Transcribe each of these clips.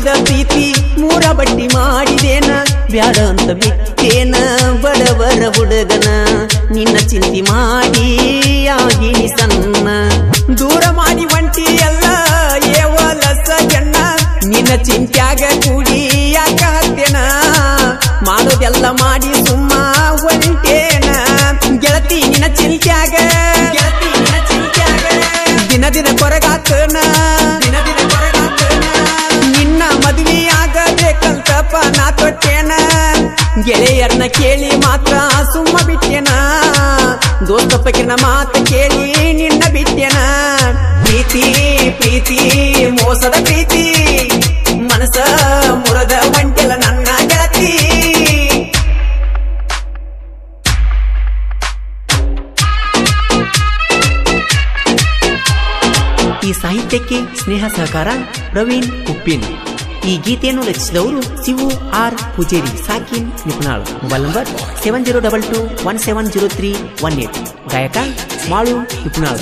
ಕ್ಷಣದ ಪ್ರೀತಿ ಮೂರ ಬಟ್ಟಿ ಮಾಡಿದೇನ ಬ್ಯಾಡ ಅಂತ ಬಿಟ್ಟೇನ ಬಡವರ ಹುಡುಗನ ನಿನ್ನ ಚಿಂತೆ ಮಾಡಿ ಆಗಿನಿ ಸಣ್ಣ ದೂರ ಮಾಡಿ ಒಂಟಿ ಎಲ್ಲ ಏವಲಸ ಜಣ್ಣ ನಿನ್ನ ಚಿಂತ್ಯಾಗ ಕೂಡಿ ಯಾಕ ಹತ್ತೇನ ಮಾಡೋದೆಲ್ಲ ಮಾಡಿ ಸುಮ್ಮ ಹೊಂಟೇನ ಗೆಳತಿ ನಿನ್ನ ಚಿಂತ್ಯಾಗ ದಿನ ದಿನ ಕೊರಗಾತನ ನಿನ್ನ ಮದುವೆ ಆಗಬೇಕಂತಪ್ಪ ನಾ ತೊಟ್ಟೇನ ಗೆಳೆಯರನ್ನ ಕೇಳಿ ಮಾತ್ರ ಸುಮ್ಮ ಬಿಟ್ಟೇನ ದೋಸ್ತ ಪಕ್ಕಿನ ಮಾತು ಕೇಳಿ ನಿನ್ನ ಬಿಟ್ಟೇನ ಪ್ರೀತಿ ಪ್ರೀತಿ ಮೋಸದ ಪ್ರೀತಿ ಮನಸ ಮುರದ ಒಂಟೆಲ್ಲ ನನ್ನ ಗೆಳತಿ ಈ ಸಾಹಿತ್ಯಕ್ಕೆ ಸ್ನೇಹ ಸಹಕಾರ ಪ್ರವೀಣ್ ಉಪ್ಪಿನ್ ಈ ಗೀತೆಯನ್ನು ರಚಿಸಿದವರು ಶಿವು ಆರ್ ಪೂಜೇರಿ ಸಾಕಿನ್ ನಿಪುಣಾಳ್ ಮೊಬೈಲ್ ನಂಬರ್ 7022170318 ಗಾಯಕ ಮಾಳು ನಿಪುಣಾಳ್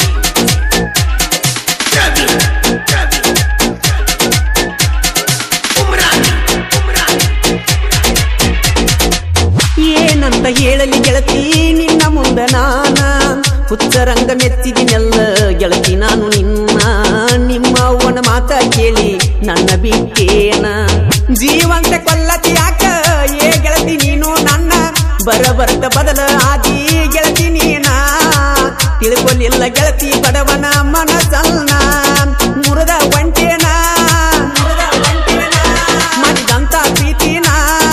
ಏನಂತ ಹೇಳಲಿ ಗೆಳತಿ ನಿನ್ನ ಮುಂದ ನಾನ ಹುಚ್ಚರಂಗ ಮೆಚ್ಚಿದಿನೆಲ್ಲ ಗೆಳತಿ ನಾನು ನಿಮ್ಮ ಅವನ ಮಾತ ಕೇಳಿ ನನ್ನ ಬಿಟ್ಟೇನ ಜೀವಂತ ಕೊಲ್ಲತಿ ಯಾಕ ಏ ಗೆಳತಿ ನೀನು ನನ್ನ ಬರಬರ್ತ ಬದಲ ಆದಿ ಗೆಳತಿ ನೀನ ತಿಳ್ಕೊಲಿಲ್ಲ ಗೆಳತಿ ಬಡವನ ಮನಸನ್ನ ಮುರದ ಒಂಟೇನ ಮಾಡಿದಂತ ಪ್ರೀತಿನ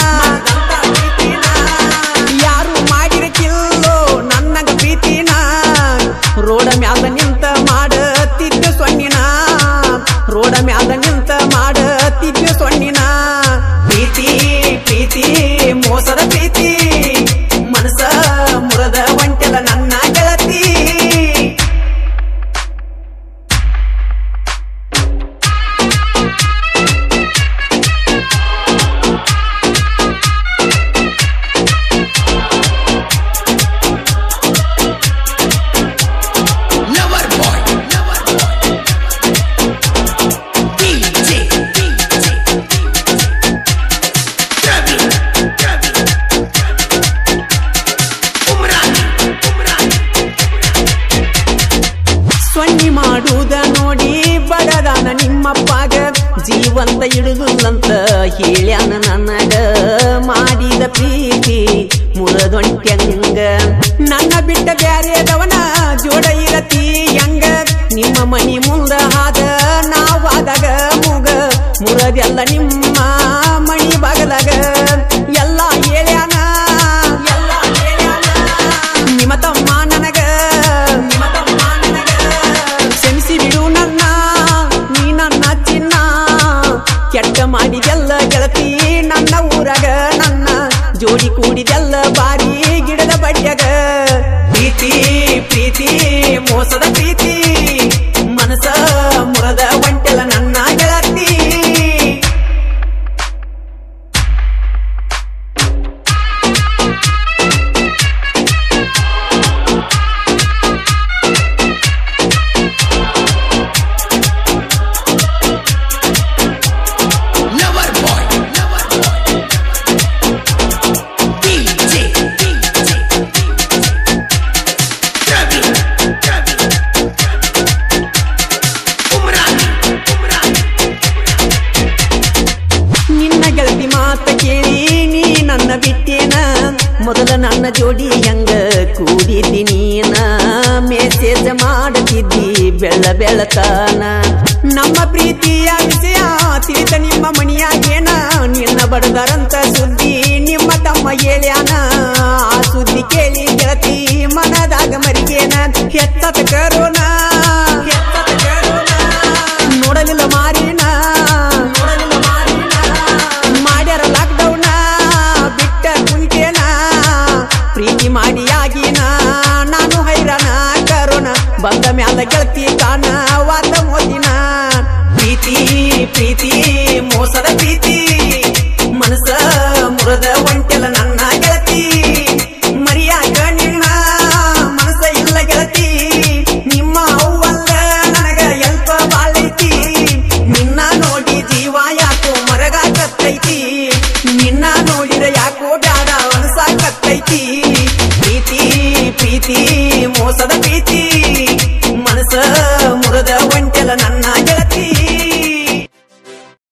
ಯಾರು ಮಾಡಿರಕಿಲ್ಲೋ ನನ್ನಗ ಪ್ರೀತಿನ ರೋಡ ಮ್ಯಾಲ ನಿಂತ ಮಾಡತಿದ್ದ ಸೊನ್ನಿನ ರೋಡ ಮ್ಯಾಲ ನಿಂತ ಮಾಡತಿದ್ದ ಸೊನ್ನಿನ ಪ್ರೀತಿ ಪ್ರೀತಿ ಮೋಸದ ಪ್ರೀತಿ ಮನಸ ಮುರದ ಒಂಟೆಲ್ಲ ನನ್ನ ಗೆಳತಿ ಸೊನ್ನಿ ಮಾಡುವುದ ನೋಡಿ ಬಡದಾನ ನಿಮ್ಮಪ್ಪಾಗ ಜೀವಂತ ಇಡುದಿಲ್ಲಂತ ಹೇಳ್ಯಾನ ನನಗ ಮಾಡಿದ ಪ್ರೀತಿ ಮುರದೊಂಟ್ಯಂಗ ನನ್ನ ಬಿಟ್ಟ ಬ್ಯಾರೆದವನ ಜೋಡ ಇರತಿ ಹೆಂಗ ನಿಮ್ಮ ಮನಿ ಮುಂದ ಹಾದ ನಾವಾದಾಗ ಮುಗ ಮುರದೆಲ್ಲ ನಿಮ್ಮ ಮಣಿ ಬಾಗದಾಗ ಎಲ್ಲ ಹೇಳ್ಯಾನ ನಿಮ್ಮ ತಮ್ಮ ನನಗ ಕ್ಷಮಿಸಿ ಬಿಡು ನನ್ನ ನೀ ನನ್ನ ಚಿನ್ನ ಕೆಟ್ಟ ಮಾಡಿದೆಲ್ಲ ಗೆಳತಿ ನನ್ನ ಊರಾಗ ನನ್ನ ಜೋಡಿ ಕೂಡಿದೆಲ್ಲ ಬಾರಿ ಗಿಡದ ಬಡ್ಯಾಗ ಪ್ರೀತಿ ಪ್ರೀತಿ ಮೋಸದ ಪ್ರೀತಿ ಮನಸ ಮುರದ ಒಂಟೆಲ್ಲ ನನ್ನ ಗೆಳತಿ ಬಿಟ್ಟೇನ ಮೊದಲ ನನ್ನ ಜೋಡಿ ಹೆಂಗ ಕೂಡಿದ್ದಿ ನೀನ ಮೆಸೇಜ್ ಮಾಡುತ್ತಿದ್ದಿ ಬೆಳ್ಳ ಬೆಳತಾನ ನಮ್ಮ ಪ್ರೀತಿಯ ವಿಷಯ ತಿಳಿತ ನಿಮ್ಮ ಮಣಿಯಾಗೇನ ನಿನ್ನ ಬಡದರಂತ ಸುದ್ದಿ ನಿಮ್ಮ ತಮ್ಮ ಹೇಳ್ಯಾನ ಆ ಸುದ್ದಿ ಕೇಳಿ ಗೆಳತಿ ಮನದಾಗ ಮರಿಗೇನ ಹೆತ್ತತ ಕರೋನ ನೋಡಲಿಲ್ಲ ಮಾರಿನ ಮಾಡ್ಯಾರ ಲಾಕ್ಡೌನ್ ಬಿಟ್ಟ ಕುಂಟೇನ ಪ್ರೀತಿ ಮಾಡಿಯಾಗಿನ ನಾನು ಹೈರಾಣ ಕರೋನ ಬಂದ ಮ್ಯಾಲ ಗೆಳತಿ ಕಾಣ ವಾದ ಮೋದಿನ ಪ್ರೀತಿ ಪ್ರೀತಿ ಮೋಸದ ಪ್ರೀತಿ